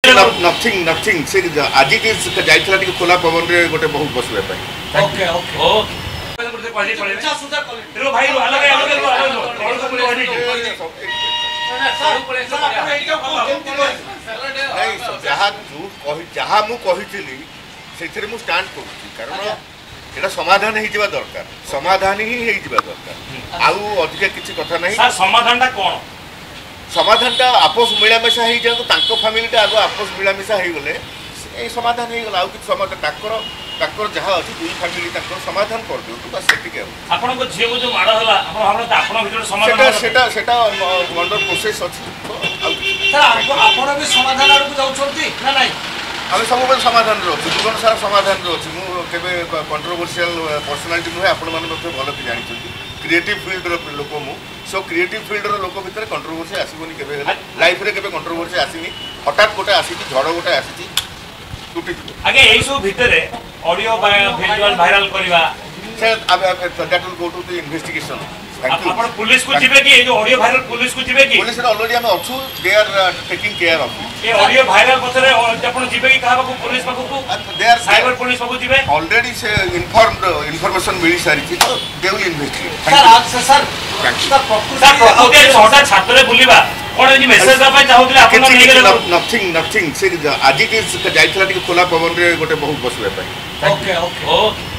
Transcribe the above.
nothing nothing से आज जाइथिला टिके खोला पवन रे गोटे बहुत बसले पाई ओके ओके रो भाई रो अलग अलग जहाँ मु कहिथिली सेथिरे मु स्टैंड करूची कारण एटा समाधान हे जिबा दरकार समाधान ही हे जिबा दरकार आउ अधिक किछि कथा नहीं सर समाधानटा कोन समाधानटा आपस मिलामिशा हो जाए तांको फैमिलीटा आगो आपस मिलामिशा हो गले ए समाधान हो गला आउ कि समाधान ताकर जहाँ अच्छी दुई फैमिली ताकर समाधान कर दियो बस सेटिके आपन को झियो जो माड होला आपण आपण भीतर समाधान सेटा अंडर प्रोसेस अछि सर आपण भी समाधान आड़ को जाउछंती ना नहीं आम सब समाधान अच्छे जीवन सारा समाधान अच्छे मुझे कंट्रोवर्शियल पर्सनालीटी नुहे आपण मैंने भल कि जानी क्रिएटिव फील्ड लोक मु सो क्रिएटिव फील्ड लोक भितर कंट्रोवर्सी आसबनी के लाइफ रे केबे कंट्रोवर्सी आसीनी हठात गोटे आसी झड़ गोटे आसी टूटी आगे एई सब भितर ऑडियो विजुअल वायरल करबा sir that will go to the investigation आपण पुलिस को जिबे कि जो ऑडियो वायरल पुलिस को जिबे कि पुलिस ऑलरेडी हम अछु they are taking care of ये ऑडियो वायरल पछरे आपण जिबे कि कहाबा को पुलिस पाखु को दे आर साइबर पुलिस पाखु जिबे ऑलरेडी से इन्फॉर्म्ड इन्फॉर्मेशन मिली सारी थी तो दे विल इन्वेस्टिगेट सर आज से सर प्रकृति छोटा छात्र बुलिबा कोन जी मेसेज दबा चाहुतले आपण नहीं गेले नथिंग से आज जाइथिला टिके खोला पवन रे गोटे बहुत बसले पाई ओके ओके